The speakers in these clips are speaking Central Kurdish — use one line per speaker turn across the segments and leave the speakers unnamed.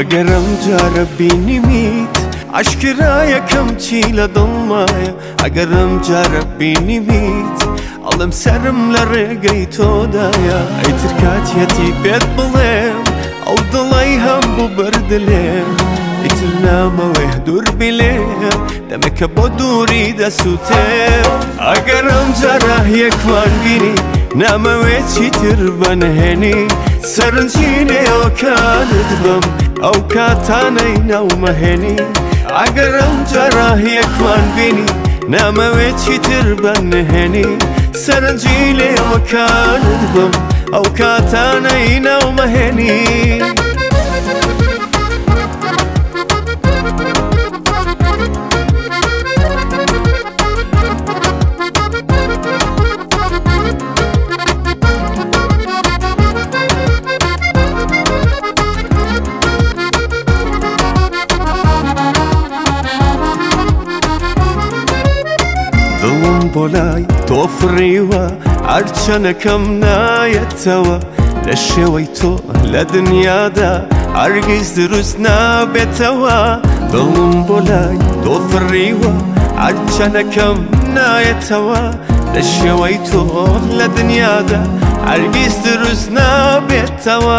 ئەگەرم جارە بینیمیت عشکرایە کەمچی لە دڵمایە ئەگەرم جارە بینیمیت ئەڵێم سەرم لە ڕێگەی تۆدایە ئەیتر کاتیەتی پێت بڵێم ئەو دڵی هەمبوو بەردلێم ئیتر نامەوێ دوور بلێم دەمێکە بۆ دووری دەسووتێم ئەگەرم جارە یەکمان بینی نامەوێ چیتر بەنهێنی سەرنجینێوەکانت بم ئەو کاتانەی ناومەهێنی ئەگەرم جارە یەکمان بینی نامەوێ چیتر بەنهێنی سەرنجی لێوەکانت بم ئەو کاتانەی ناومەهێنی دڵم بۆ لای تۆ فڕیوە هەرچەنەکەم نایەتەوە لە شێوەی تۆ لە دنیادا هەرگیز دروست نابێتەوە دڵم بۆ لای تۆ فڕیوە هەرچەنەکەم نایەتەوە لە شێوەی تۆ لە دنیادا هەرگیز دروست نابێتەوە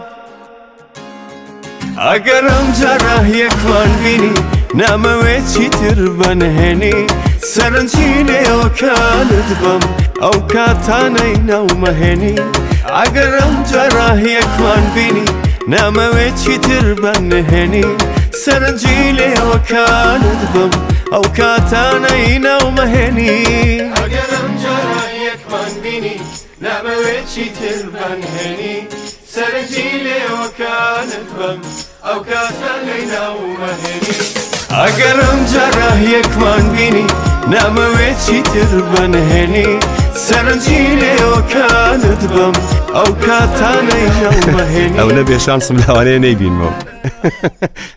ئەگەرم جارە یەکمان بینی نامەوێ چیتر بەنهێنی سەرنجی لێوەکانت بم ئەو کاتانەی ناومەهێنی ئەگەرم جارە یەکمان بینی نامەوێ چیتر بەنهێنی سەرنجی لێوەکانت بم ئەو کاتانەی ناومەهێنی ئەگەرم جارە یەکمان بینی نامەوێ چیتر بەنهێنی سەرنجی لێوەکانت بم ئەو کاتانەی ناومەهێنی ئەگەرم جارە یەکمان بینی نامەوێ چیتر بەنهێنی سەرنجی لێوەکانت بم ئەو کاتانەی ناومەهێنی
ئەو نەبێ شانسم لەوانەیە نەیبینمەوە